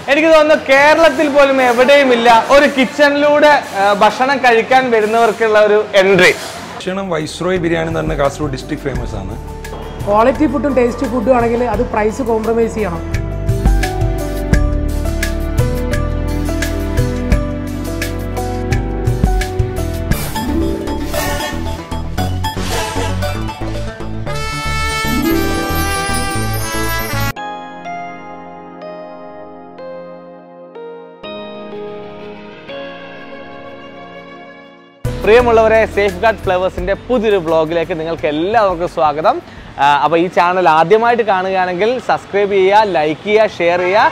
എനിക്ക് തോന്നുന്നു കേരളത്തിൽ പോലും എവിടെയുമില്ല ഒരു കിച്ചണിലൂടെ ഭക്ഷണം കഴിക്കാൻ വരുന്നവർക്കുള്ള ഒരു എൻട്രി. ഭക്ഷണം വൈസ്രോയ് ബിരിയാണി എന്ന് പറഞ്ഞാൽ കാസർഗോഡ് ഡിസ്ട്രിക്ട് ഫേമസ് ആണ്. ക്വാളിറ്റി ഫുഡും ടേസ്റ്റ് ഫുഡും ആണെങ്കിൽ അത് പ്രൈസ് കോംപ്രമൈസ് ചെയ്യണം. പ്രിയമുള്ളവരെ, സേഫ് ഗാർഡ് ഫ്ലേവേഴ്സിൻ്റെ പുതിയൊരു വ്ളോഗിലേക്ക് നിങ്ങൾക്ക് എല്ലാവർക്കും സ്വാഗതം. അപ്പോൾ ഈ ചാനൽ ആദ്യമായിട്ട് കാണുകയാണെങ്കിൽ സബ്സ്ക്രൈബ് ചെയ്യുക, ലൈക്ക് ചെയ്യുക, ഷെയർ ചെയ്യുക.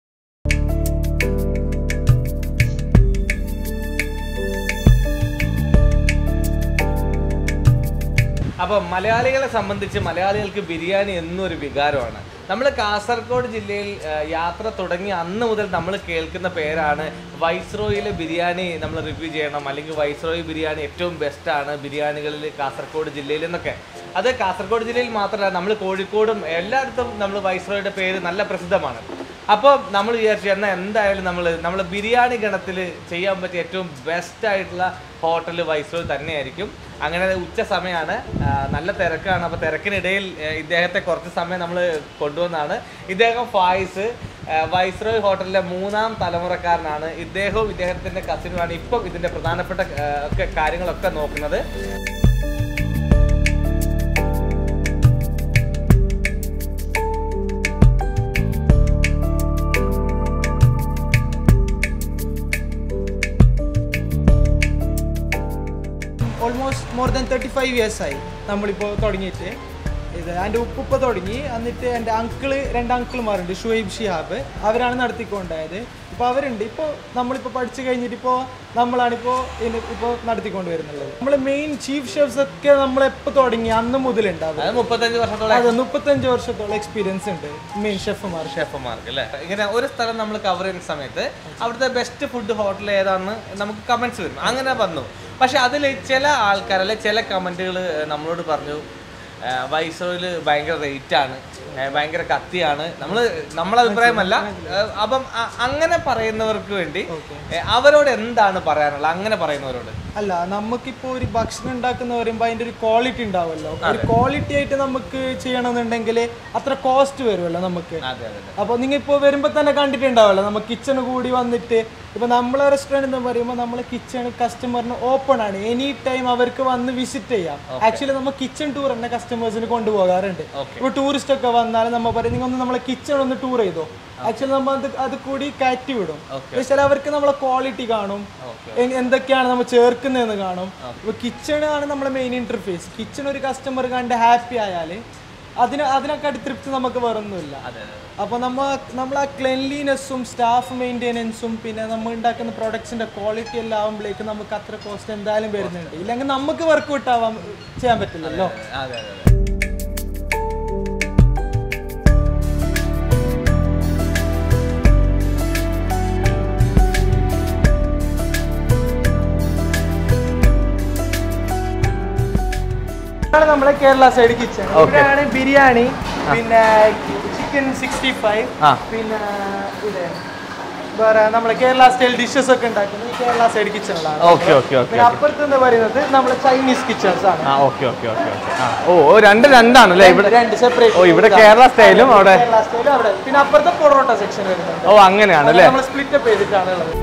അപ്പോൾ മലയാളികളെ സംബന്ധിച്ച് മലയാളികൾക്ക് ബിരിയാണി എന്നൊരു വികാരമാണ്. നമ്മൾ കാസർഗോഡ് ജില്ലയിൽ യാത്ര തുടങ്ങി അന്ന് മുതൽ നമ്മൾ കേൾക്കുന്ന പേരാണ് വൈസ്രോയിലെ ബിരിയാണി നമ്മൾ റിവ്യൂ ചെയ്യണം, അല്ലെങ്കിൽ വൈസ്രോയി ബിരിയാണി ഏറ്റവും ബെസ്റ്റാണ് ബിരിയാണികളിൽ കാസർഗോഡ് ജില്ലയിൽ എന്നൊക്കെ. അത് കാസർഗോഡ് ജില്ലയിൽ മാത്രമല്ല, നമ്മൾ കോഴിക്കോടും എല്ലായിടത്തും നമ്മൾ വൈസ്രോയുടെ പേര് നല്ല പ്രസിദ്ധമാണ്. അപ്പോൾ നമ്മൾ വിചാരിച്ചു എന്നാൽ എന്തായാലും നമ്മൾ ബിരിയാണി ഗണത്തിൽ ചെയ്യാൻ പറ്റിയ ഏറ്റവും ബെസ്റ്റായിട്ടുള്ള ഹോട്ടൽ വൈസ്രോയി തന്നെയായിരിക്കും. അങ്ങനെ ഉച്ച സമയമാണ്, നല്ല തിരക്കാണ്. അപ്പോൾ തിരക്കിനിടയിൽ ഇദ്ദേഹത്തെ കുറച്ച് സമയം നമ്മൾ കൊണ്ടുവന്നാണ്. ഇദ്ദേഹം ഫായിസ്, വൈസ്രോയി ഹോട്ടലിലെ 3ാം തലമുറക്കാരനാണ്. ഇദ്ദേഹവും ഇദ്ദേഹത്തിൻ്റെ കസിനുമാണ് ഇപ്പം ഇതിൻ്റെ പ്രധാനപ്പെട്ട കാര്യങ്ങളൊക്കെ നോക്കുന്നത്. ഓൾമോസ്റ്റ് മോർ ദാൻ 35 years ആയി നമ്മളിപ്പോൾ തുടങ്ങിയിട്ട്. ഇത് എൻ്റെ ഉപ്പ തുടങ്ങി. എന്നിട്ട് എൻ്റെ രണ്ട് അങ്കിൾമാരുണ്ട്, ഷുഹൈബ് ഷിഹാബ്, അവരാണ് നടത്തിക്കൊണ്ടായത്. ഇപ്പോൾ അവരുണ്ട്. ഇപ്പോൾ നമ്മളിപ്പോൾ പഠിച്ചു കഴിഞ്ഞിട്ട് നമ്മളാണിപ്പോൾ നടത്തിക്കൊണ്ട് വരുന്നുള്ളത്. നമ്മൾ മെയിൻ ചീഫ് ഷെഫ്സ് ഒക്കെ നമ്മളെപ്പോൾ തുടങ്ങി അന്ന് മുതലുണ്ടാവും. 35 വർഷത്തോളം എക്സ്പീരിയൻസ് ഉണ്ട് മെയിൻ ഷെഫുമാർക്ക് അല്ലേ. ഇങ്ങനെ ഒരു സ്ഥലം നമ്മൾ കവർ ചെയ്യുന്ന സമയത്ത് അവിടുത്തെ ബെസ്റ്റ് ഫുഡ് ഹോട്ടൽ ഏതാണെന്ന് നമുക്ക് കമൻറ്റ്സ് വരും. അങ്ങനെ വന്നു. പക്ഷെ അതിൽ ചില ആൾക്കാർ അല്ലെ ചില കമൻറ്റുകൾ നമ്മളോട് പറഞ്ഞു വൈസ്രോയിൽ ഭയങ്കര റേറ്റാണ്, ഭയങ്കര കത്തിയാണ്. നമ്മളെ അഭിപ്രായമല്ല. അപ്പം അങ്ങനെ പറയുന്നവർക്ക് വേണ്ടി അവരോട് എന്താണ് പറയാനുള്ളത്? അങ്ങനെ പറയുന്നവരോട് അല്ല, നമുക്കിപ്പോൾ ഒരു ഭക്ഷണം ഉണ്ടാക്കുന്ന പറയുമ്പോൾ അതിൻ്റെ ഒരു ക്വാളിറ്റി ഉണ്ടാവുമല്ലോ. ഒരു ക്വാളിറ്റി ആയിട്ട് നമുക്ക് ചെയ്യണമെന്നുണ്ടെങ്കിൽ അത്ര കോസ്റ്റ് വരുമല്ലോ നമുക്ക്. അപ്പോൾ നിങ്ങൾ ഇപ്പോൾ വരുമ്പോൾ തന്നെ കണ്ടിട്ടുണ്ടാവുമല്ലോ, നമുക്ക് കിച്ചണ് കൂടി വന്നിട്ട് ഇപ്പോൾ നമ്മളെ റെസ്റ്റോറൻറ്റ് എന്ന് പറയുമ്പോൾ നമ്മളെ കിച്ചൺ കസ്റ്റമറിന് ഓപ്പൺ ആണ്, എനി ടൈം അവർക്ക് വന്ന് വിസിറ്റ് ചെയ്യാം. ആക്ച്വലി നമ്മൾ കിച്ചൺ ടൂർ തന്നെ കസ്റ്റമേഴ്സിന് കൊണ്ടുപോകാറുണ്ട്. ഇപ്പോൾ ടൂറിസ്റ്റ് ഒക്കെ വന്നാലും നമ്മൾ പറയും നിങ്ങൾ ഒന്ന് നമ്മളെ കിച്ചൺ ഒന്ന് ടൂർ ചെയ്തോ. ആക്ച്വലി നമ്മൾ അത് കൂടി കയറ്റി വിടും. പക്ഷേ അവർക്ക് നമ്മളെ ക്വാളിറ്റി കാണും, എന്തൊക്കെയാണ് നമ്മൾ ചേർക്കുന്നതെന്ന് കാണും. ഇപ്പോൾ കിച്ചൺ ആണ് നമ്മളെ മെയിൻ ഇന്റർഫേസ്. കിച്ചൺ ഒരു കസ്റ്റമർ കണ്ട് ഹാപ്പി ആയാൽ അതിനെക്കാട്ടി തൃപ്തി നമുക്ക് വേറൊന്നുമില്ല. അപ്പോൾ നമ്മൾ ആ ക്ലെൻലിനെസ്സും സ്റ്റാഫ് മെയിൻ്റെനൻസും പിന്നെ നമ്മൾ ഉണ്ടാക്കുന്ന പ്രൊഡക്ട്സിൻ്റെ ക്വാളിറ്റി എല്ലാം ആകുമ്പോഴേക്കും നമുക്ക് അത്ര കോസ്റ്റ് എന്തായാലും വരുന്നുണ്ട്. ഇല്ലെങ്കിൽ നമുക്ക് വർക്കൗട്ട് ചെയ്യാൻ പറ്റില്ലല്ലോ. നമ്മളെ കേരള സൈഡ് കിച്ചൺ. ഇവിടെയാണ് ബിരിയാണി, പിന്നെ ചിക്കൻ 65, പിന്നെ ഇത് വേറെ നമ്മളെ കേരള സ്റ്റൈൽ ഡിഷസ് ഒക്കെ ഉണ്ടാക്കുന്നത് കേരള സൈഡ് കിച്ചണിലാണ്. പിന്നെ അപ്പുറത്ത് എന്ന് പറയുന്നത് നമ്മളെ ചൈനീസ് കിച്ചൺസ് ആണ്. രണ്ടാണല്ലേ? രണ്ട് സെപ്പറേറ്റ്. ഇവിടെ കേരള സ്റ്റൈലും അവിടെ പിന്നെ അപ്പുറത്തെ പൊറോട്ട സെക്ഷൻ വരുന്നുണ്ട്. അങ്ങനെയാണല്ലേ? നമ്മൾ സ്പ്ലിറ്റപ്പ് ചെയ്തിട്ടാണ് ഉള്ളത്.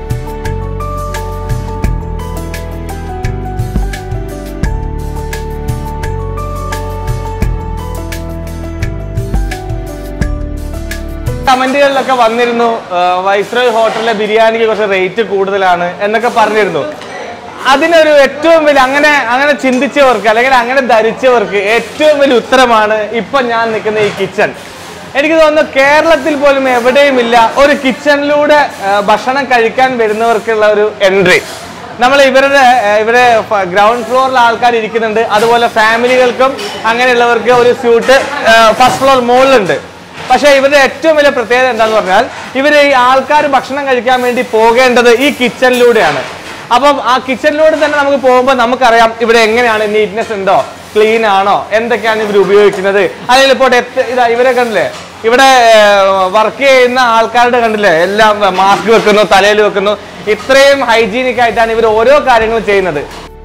കമന്റുകളിലൊക്കെ വന്നിരുന്നു വൈസ്രോയ് ഹോട്ടലിലെ ബിരിയാണിക്ക് കുറച്ച് റേറ്റ് കൂടുതലാണ് എന്നൊക്കെ പറഞ്ഞിരുന്നു. അതിനൊരു ഏറ്റവും വലിയ അങ്ങനെ ചിന്തിച്ചവർക്ക് അല്ലെങ്കിൽ അങ്ങനെ ധരിച്ചവർക്ക് ഏറ്റവും വലിയ ഉത്തരമാണ് ഇപ്പം ഞാൻ നിൽക്കുന്ന ഈ കിച്ചൺ. എനിക്ക് തോന്നുന്നു കേരളത്തിൽ പോലും എവിടെയുമില്ല ഒരു കിച്ചണിലൂടെ ഭക്ഷണം കഴിക്കാൻ വരുന്നവർക്കുള്ള ഒരു എൻട്രി. നമ്മൾ ഇവിടെ ഗ്രൗണ്ട് ഫ്ലോറിൽ ആൾക്കാർ ഇരിക്കുന്നുണ്ട്. അതുപോലെ ഫാമിലികൾക്കും അങ്ങനെയുള്ളവർക്ക് ഒരു സ്യൂട്ട് ഫസ്റ്റ് ഫ്ലോർ മുകളിലുണ്ട്. പക്ഷേ ഇവരുടെ ഏറ്റവും വലിയ പ്രത്യേകത എന്താണെന്ന് പറഞ്ഞാൽ ഇവർ ഈ ആൾക്കാർ ഭക്ഷണം കഴിക്കാൻ വേണ്ടി പോകേണ്ടത് ഈ കിച്ചണിലൂടെയാണ്. അപ്പം ആ കിച്ചണിലൂടെ തന്നെ നമുക്ക് പോകുമ്പോൾ നമുക്കറിയാം ഇവിടെ എങ്ങനെയാണ്, നീറ്റ്നെസ് ഉണ്ടോ, ക്ലീൻ ആണോ, എന്തൊക്കെയാണ് ഇവർ ഉപയോഗിക്കുന്നത്. അല്ലെങ്കിൽ ഇപ്പോൾ ഇതാ ഇവരെ കണ്ടില്ലേ, ഇവിടെ വർക്ക് ചെയ്യുന്ന ആൾക്കാരുടെ കണ്ടില്ലേ, എല്ലാം മാസ്ക് വെക്കുന്നു, തലയിൽ വെക്കുന്നു. ഇത്രയും ഹൈജീനിക് ആയിട്ടാണ് ഇവർ ഓരോ കാര്യങ്ങളും ചെയ്യുന്നത്.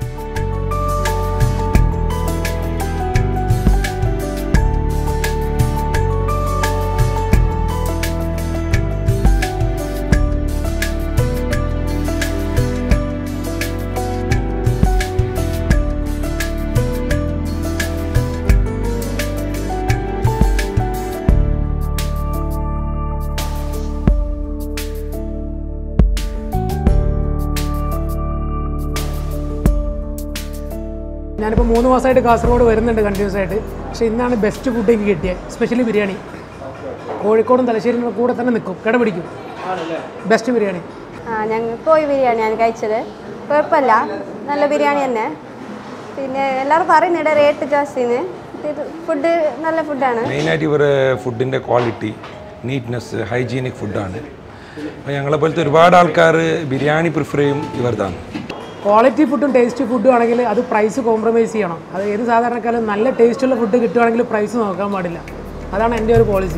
ഞാനിപ്പോൾ 3 മാസമായിട്ട് കാസർഗോഡ് വരുന്നുണ്ട് കണ്ടിന്യൂസ് ആയിട്ട്. പക്ഷേ ഇന്നാണ് ബെസ്റ്റ് ഫുഡ് എനിക്ക് കിട്ടിയത്. സ്പെഷ്യലി ബിരിയാണി. കോഴിക്കോടും തലശ്ശേരിയും കൂടെ തന്നെ നിൽക്കും, കിട പിടിക്കും. ബെസ്റ്റ് ബിരിയാണി. ഞങ്ങൾ കോഴി ബിരിയാണിയാണ് കഴിച്ചത്. കുഴപ്പമില്ല, നല്ല ബിരിയാണി തന്നെ. പിന്നെ എല്ലാവരും പറയുന്നുണ്ട് റേറ്റ് ജാസ്തിന്ന്. ഫുഡ് നല്ല ഫുഡാണ്. മെയിനായിട്ട് ഇവരുടെ ഫുഡിൻ്റെ ക്വാളിറ്റി, നീറ്റ്നെസ്, ഹൈജീനിക് ഫുഡാണ്. അപ്പോൾ ഞങ്ങളെ പോലത്തെ ഒരുപാട് ആൾക്കാർ ബിരിയാണി പ്രിഫർ ചെയ്യും ഇവർതാണ്. ക്വാളിറ്റി ഫുഡും ടേസ്റ്റി ഫുഡും ആണെങ്കിൽ അത് പ്രൈസ് കോംപ്രമൈസ് ചെയ്യണം. അത് ഏത് സാധാരണക്കാരും നല്ല ടേസ്റ്റുള്ള ഫുഡ് കിട്ടുവാണെങ്കിൽ പ്രൈസ് നോക്കാൻ പാടില്ല. അതാണ് എൻ്റെ ഒരു പോളിസി.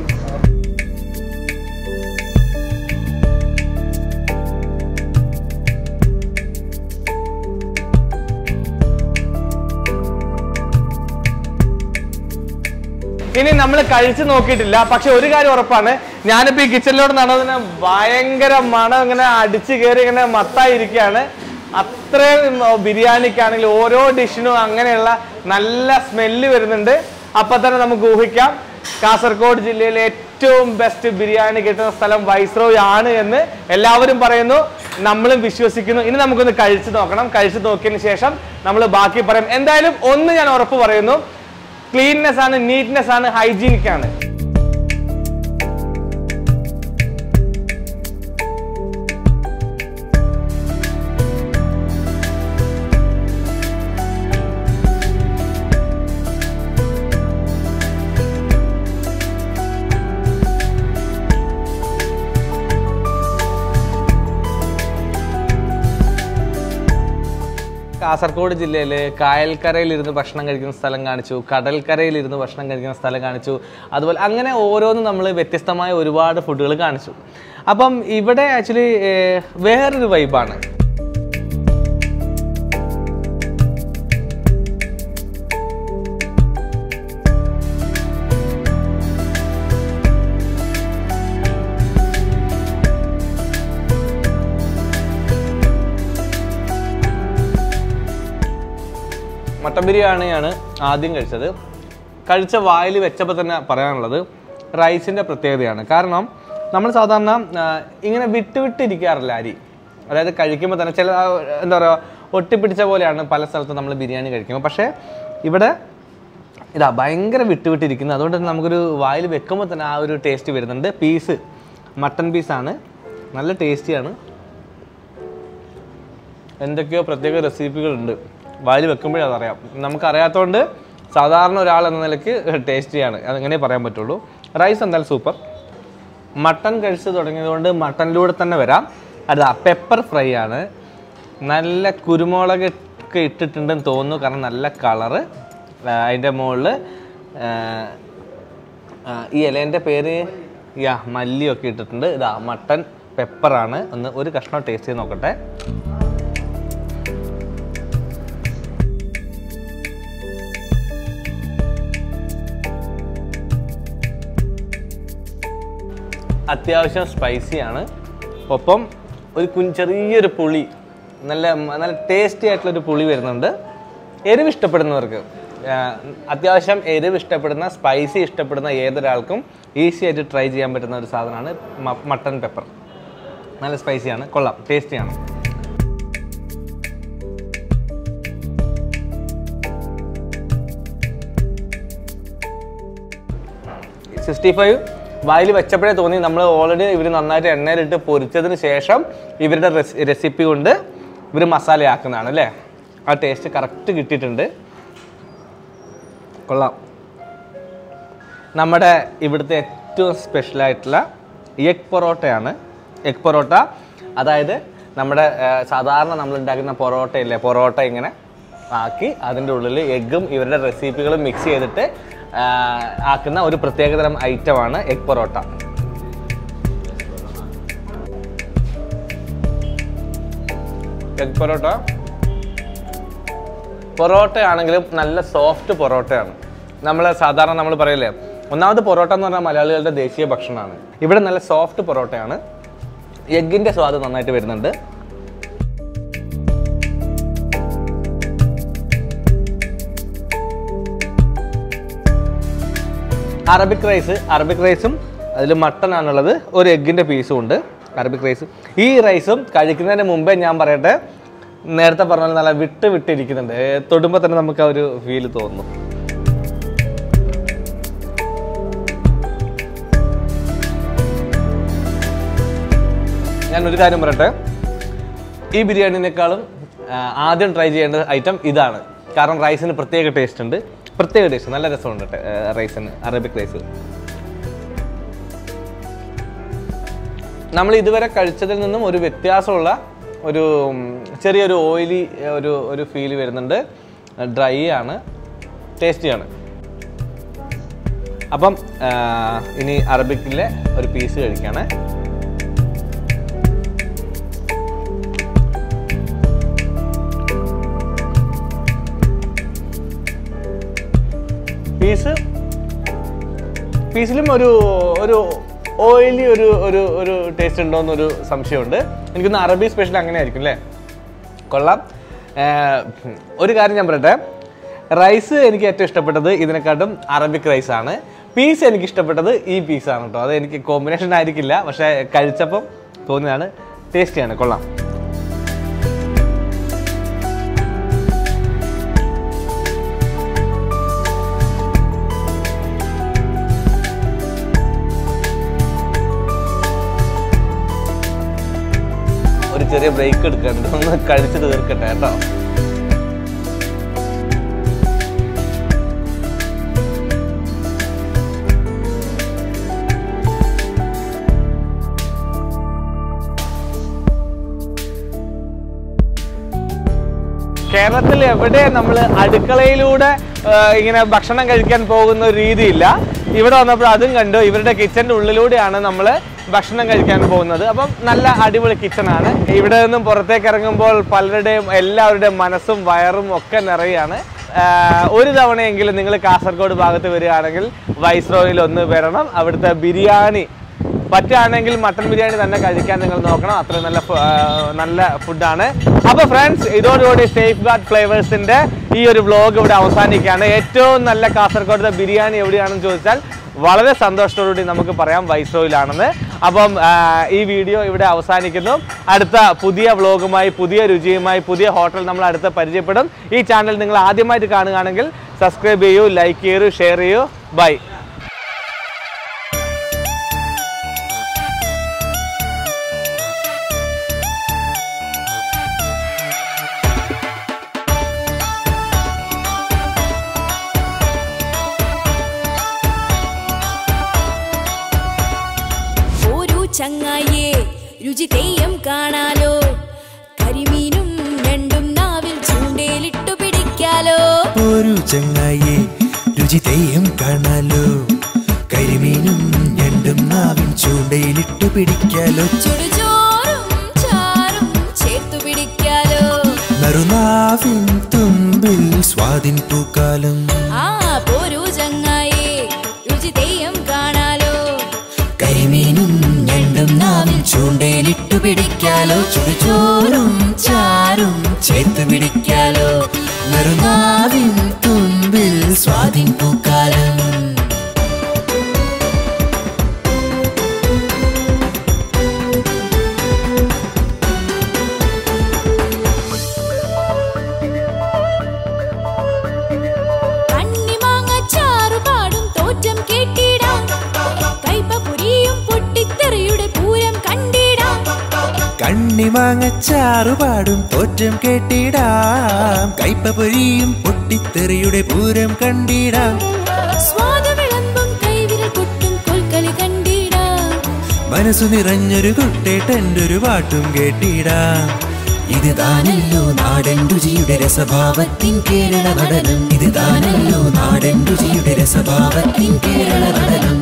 ഇനി നമ്മൾ കഴിച്ചു നോക്കിയിട്ടില്ല, പക്ഷെ ഒരു കാര്യം ഉറപ്പാണ്, ഞാനിപ്പോൾ ഈ കിച്ചണിലോട് നടന്നതിന് ഭയങ്കര മണം ഇങ്ങനെ അടിച്ചു കയറി ഇങ്ങനെ മത്തായിരിക്കുകയാണ്. അത്രയും ബിരിയാണിക്കാണെങ്കിൽ ഓരോ ഡിഷിനും അങ്ങനെയുള്ള നല്ല സ്മെല്ല് വരുന്നുണ്ട്. അപ്പം തന്നെ നമുക്ക് ഊഹിക്കാം കാസർഗോഡ് ജില്ലയിലെ ഏറ്റവും ബെസ്റ്റ് ബിരിയാണി കിട്ടുന്ന സ്ഥലം വൈസ്രോയ് ആണ് എന്ന് എല്ലാവരും പറയുന്നു, നമ്മളും വിശ്വസിക്കുന്നു. ഇനി നമുക്കൊന്ന് കഴിച്ചു നോക്കണം. കഴിച്ചു നോക്കിയതിന് ശേഷം നമ്മൾ ബാക്കി പറയാം. എന്തായാലും ഒന്ന് ഞാൻ ഉറപ്പ് പറയുന്നു, ക്ലീൻനെസ് ആണ്, നീറ്റ്നെസ് ആണ്, ഹൈജീനിക് ആണ്. കാസർഗോഡ് ജില്ലയിൽ കായൽക്കരയിലിരുന്ന് ഭക്ഷണം കഴിക്കുന്ന സ്ഥലം കാണിച്ചു, കടൽക്കരയിലിരുന്ന് ഭക്ഷണം കഴിക്കുന്ന സ്ഥലം കാണിച്ചു, അതുപോലെ അങ്ങനെ ഓരോന്നും നമ്മൾ വ്യത്യസ്തമായ ഒരുപാട് ഫുഡുകൾ കാണിച്ചു. അപ്പം ഇവിടെ ആക്ച്വലി വേറൊരു വൈബാണ്. മട്ടൻ ബിരിയാണിയാണ് ആദ്യം കഴിച്ചത്. കഴിച്ച വായിൽ വെച്ചപ്പോൾ തന്നെ പറയാനുള്ളത് റൈസിൻ്റെ പ്രത്യേകതയാണ്. കാരണം നമ്മൾ സാധാരണ ഇങ്ങനെ വിട്ടിരിക്കാറില്ല അരി. അതായത് കഴിക്കുമ്പോൾ തന്നെ ചില എന്താ പറയുക ഒട്ടിപ്പിടിച്ച പോലെയാണ് പല സ്ഥലത്തും നമ്മൾ ബിരിയാണി കഴിക്കുമ്പോൾ. പക്ഷേ ഇവിടെ ഇതാ ഭയങ്കര വിട്ടിരിക്കുന്നത്. അതുകൊണ്ട് തന്നെ നമുക്കൊരു വായിൽ വെക്കുമ്പോൾ തന്നെ ആ ഒരു ടേസ്റ്റ് വരുന്നുണ്ട്. പീസ് മട്ടൻ പീസാണ്, നല്ല ടേസ്റ്റിയാണ്. എന്തൊക്കെയോ പ്രത്യേക റെസിപ്പികളുണ്ട്, വായിൽ വെക്കുമ്പോഴേ അതറിയാം. നമുക്കറിയാത്തതുകൊണ്ട് സാധാരണ ഒരാൾ എന്ന നിലയ്ക്ക് ടേസ്റ്റ് ചെയ്യാണ്, അതങ്ങനെ പറയാൻ പറ്റുള്ളൂ. റൈസ് എന്തായാലും സൂപ്പർ. മട്ടൺ കഴിച്ച് തുടങ്ങിയതുകൊണ്ട് മട്ടനിലൂടെ തന്നെ വരാം. അതാ പെപ്പർ ഫ്രൈ ആണ്, നല്ല കുരുമുളകൊക്കെ ഇട്ടിട്ടുണ്ടെന്ന് തോന്നുന്നു, കാരണം നല്ല കളറ്. അതിൻ്റെ മുകളിൽ ഈ ഇലേൻ്റെ പേര് മല്ലിയൊക്കെ ഇട്ടിട്ടുണ്ട്. ഇതാ മട്ടൻ പെപ്പറാണ്. ഒരു കഷ്ണം ടേസ്റ്റ് ചെയ്ത് നോക്കട്ടെ. അത്യാവശ്യം സ്പൈസിയാണ്, ഒപ്പം ഒരു ചെറിയൊരു പുളി, നല്ല ടേസ്റ്റി ആയിട്ടുള്ളൊരു പുളി വരുന്നുണ്ട്. എരിവ് ഇഷ്ടപ്പെടുന്നവർക്ക്, അത്യാവശ്യം എരിവ് ഇഷ്ടപ്പെടുന്ന, സ്പൈസി ഇഷ്ടപ്പെടുന്ന ഏതൊരാൾക്കും ഈസി ആയിട്ട് ട്രൈ ചെയ്യാൻ പറ്റുന്ന ഒരു സാധനമാണ് മട്ടൺ പെപ്പർ. നല്ല സ്പൈസിയാണ്, കൊള്ളാം, ടേസ്റ്റിയാണ്. $65 വായിൽ വെച്ചപ്പോഴേ തോന്നി നമ്മൾ ഓൾറെഡി ഇവർ നന്നായിട്ട് എണ്ണയിലിട്ട് പൊരിച്ചതിന് ശേഷം ഇവരുടെ റെസിപ്പി കൊണ്ട് ഇവർ മസാലയാക്കുന്നതാണ് അല്ലേ. ആ ടേസ്റ്റ് കറക്റ്റ് കിട്ടിയിട്ടുണ്ട്, കൊള്ളാം. നമ്മുടെ ഇവിടുത്തെ ഏറ്റവും സ്പെഷ്യലായിട്ടുള്ള എഗ് പൊറോട്ടയാണ്. എഗ് പൊറോട്ട, അതായത് നമ്മുടെ സാധാരണ നമ്മൾ ഉണ്ടാക്കുന്ന പൊറോട്ട ഇല്ലേ, പൊറോട്ട ഇങ്ങനെ ആക്കി അതിൻ്റെ ഉള്ളിൽ എഗ്ഗും ഇവരുടെ റെസിപ്പികളും മിക്സ് ചെയ്തിട്ട് ആക്കുന്ന ഒരു പ്രത്യേകതരം ഐറ്റമാണ് എഗ് പൊറോട്ട. എഗ് പൊറോട്ടയാണെങ്കിലും നല്ല സോഫ്റ്റ് പൊറോട്ടയാണ്. സാധാരണ നമ്മൾ പറയില്ലേ, ഒന്നാമത് പൊറോട്ട എന്ന് പറഞ്ഞാൽ മലയാളികളുടെ ദേശീയ ഭക്ഷണമാണ്. ഇവിടെ നല്ല സോഫ്റ്റ് പൊറോട്ടയാണ്. എഗ്ഗിൻ്റെ സ്വാദ് നന്നായിട്ട് വരുന്നുണ്ട്. അറബിക് റൈസും അതിൽ മട്ടനാണുള്ളത്. ഒരു എഗ്ഗിൻ്റെ പീസും ഉണ്ട്. Arabic rice. ഈ റൈസും കഴിക്കുന്നതിന് മുമ്പേ ഞാൻ പറയട്ടെ, നേരത്തെ പറഞ്ഞ നല്ല വിട്ടിരിക്കുന്നുണ്ട്. തൊടുമ്പോൾ തന്നെ നമുക്ക് ആ ഒരു ഫീല് തോന്നുന്നു. ഞാനൊരു കാര്യം പറയട്ടെ, ഈ ബിരിയാണിനേക്കാളും ആദ്യം ട്രൈ ചെയ്യേണ്ട ഐറ്റം ഇതാണ്. കാരണം റൈസിന് പ്രത്യേക ടേസ്റ്റ് ഉണ്ട്. നല്ല രസമുണ്ട് റൈസിന്. അറബിക് റൈസ് നമ്മൾ ഇതുവരെ കഴിച്ചതിൽ നിന്നും ഒരു വ്യത്യാസമുള്ള ഒരു ചെറിയൊരു ഓയിലി ഒരു ഫീൽ വരുന്നുണ്ട്. ഡ്രൈ ആണ്, ടേസ്റ്റിയാണ്. അപ്പം ഇനി അറബിക്കിലെ ഒരു പീസ് കഴിക്കുകയാണ്. പീസിലും ഒരു ഓയിലി ഒരു ടേസ്റ്റ് ഉണ്ടോയെന്നൊരു സംശയമുണ്ട്. എനിക്കൊന്ന് അറബി സ്പെഷ്യൽ അങ്ങനെ ആയിരിക്കും അല്ലേ? കൊള്ളാം. ഒരു കാര്യം ഞാൻ പറയട്ടെ, റൈസ് എനിക്ക് ഏറ്റവും ഇഷ്ടപ്പെട്ടത് ഇതിനെക്കാട്ടും അറബിക് റൈസാണ്. പീസ് എനിക്ക് ഇഷ്ടപ്പെട്ടത് ഈ പീസാണ് കേട്ടോ. അത് എനിക്ക് കോമ്പിനേഷൻ ആയിരിക്കില്ല, പക്ഷേ കഴിച്ചപ്പം തോന്നിയതാണ്. ടേസ്റ്റിയാണ്, കൊള്ളാം. ചെറിയ ബ്രേക്ക് എടുക്കണ്ട, ഒന്ന് കഴിച്ച് തീർക്കട്ടെ കേട്ടോ. കേരളത്തിൽ എവിടെ നമ്മൾ അടുക്കളയിലൂടെ ഇങ്ങനെ ഭക്ഷണം കഴിക്കാൻ പോകുന്ന ഒരു രീതിയില്ല. ഇവിടെ വന്നപ്പോൾ അതും കണ്ടു. ഇവരുടെ കിച്ചൻ്റെ ഉള്ളിലൂടെയാണ് നമ്മൾ ഭക്ഷണം കഴിക്കാൻ പോകുന്നത്. അപ്പം നല്ല അടിപൊളി കിച്ചണാണ്. ഇവിടെ നിന്നും പുറത്തേക്ക് ഇറങ്ങുമ്പോൾ എല്ലാവരുടെയും മനസ്സും വയറും ഒക്കെ നിറയാണ്. ഒരു തവണയെങ്കിലും നിങ്ങൾ കാസർഗോഡ് ഭാഗത്ത് വരികയാണെങ്കിൽ വൈസ്രോയിൽ ഒന്ന് വരണം. അവിടുത്തെ ബിരിയാണി പറ്റുകയാണെങ്കിൽ മട്ടൻ ബിരിയാണി തന്നെ കഴിക്കാൻ നിങ്ങൾ നോക്കണം. അത്ര നല്ല ഫുഡാണ്. അപ്പോൾ ഫ്രണ്ട്സ്, ഇതോടുകൂടി സേഫ് ഗാർഡ് ഫ്ലേവേഴ്സിൻ്റെ ഈ ഒരു വ്ലോഗ് ഇവിടെ അവസാനിക്കുകയാണ്. ഏറ്റവും നല്ല കാസർഗോഡത്തെ ബിരിയാണി എവിടെയാണെന്ന് ചോദിച്ചാൽ വളരെ സന്തോഷത്തോടുകൂടി നമുക്ക് പറയാം വൈസ്രോയിലാണെന്ന്. അപ്പം ഈ വീഡിയോ ഇവിടെ അവസാനിക്കുന്നു. അടുത്ത പുതിയ വ്ലോഗുമായി, പുതിയ രുചിയുമായി, പുതിയ ഹോട്ടൽ നമ്മൾ അടുത്ത് പരിചയപ്പെടും. ഈ ചാനൽ നിങ്ങൾ ആദ്യമായിട്ട് കാണുകയാണെങ്കിൽ സബ്സ്ക്രൈബ് ചെയ്യൂ, ലൈക്ക് ചെയ്യൂ, ഷെയർ ചെയ്യൂ. ബൈ. ചങ്ങായേ രുചി തെയ്യം കാണാലോ, കരിമീനും രണ്ടും നാവിൽ ചൂണ്ടയിലിട്ടു പിടിക്കാലോ. ഒരു ചങ്ങായേ രുചി തെയ്യം കാണാലോ, കരിമീനും രണ്ടും നാവിൽ ചൂണ്ടയിലിട്ടു പിടിക്കാലോ. ചുടുചോറും ചാറും ചേർത്തു പിടിക്കാലോ, നറുനാവിൻ തുമ്പിൽ സ്വാദിൻ പൂക്കാലം. പോരൂ ചങ്ങായേ രുചി തെയ്യം കാണാലോ, കരിമീനും രണ്ടും നാവിൽ ചൂണ്ടയിലിട്ടു പിടിക്കാലോ. ചുടുചോറും ചാറും ചേർത്ത് പിടിക്കാലോ, നറുനാവിൻ തുമ്പിൽ സ്വാദിൻ പൂക്കാലം. കണ്ണിമാങ്ങച്ചാറുപാടും തോറ്റം കേട്ടിടാം, കൈപ്പപൊരിയും പൊട്ടിത്തെറിയുടെ പൂരം കണ്ടിടാം. സ്വാദവിളമ്പും കൈവിരൽ കൊട്ടും കോൽക്കളി കണ്ടിടാം, മനസ്സു നിറഞ്ഞൊരു കുട്ടേട്ടൻ്റെ ഒരു പാട്ടും കേട്ടിടാം. ഇത് താനല്ലോ നാടൻ രുചിയുടെ രസഭാവത്തിൻ കേരള നടനം. ഇത് താനല്ലോ നാടൻ രുചിയുടെ രസഭാവത്തിൻ കേരള നടനം.